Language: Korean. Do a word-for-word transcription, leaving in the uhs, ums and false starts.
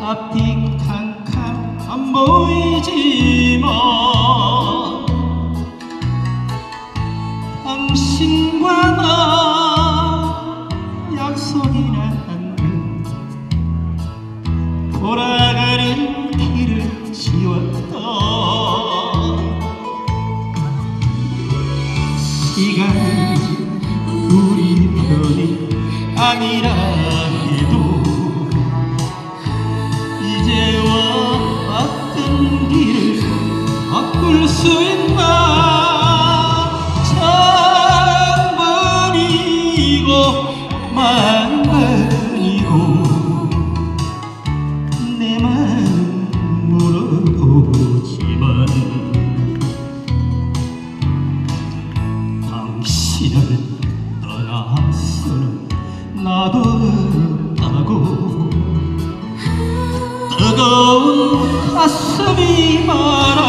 앞뒤 캄캄 안 보이지만 당신과 나 약속이나 한 듯 돌아가는 길을 지웠다. 시간은 우리 편이 아니라 해도 이제와 왔던 길을 바꿀 수 있나. 천번이고 만번이고 내 맘 물어보지만 당신을 떠나서는 나도 없다고 뜨거운 가슴이 말아.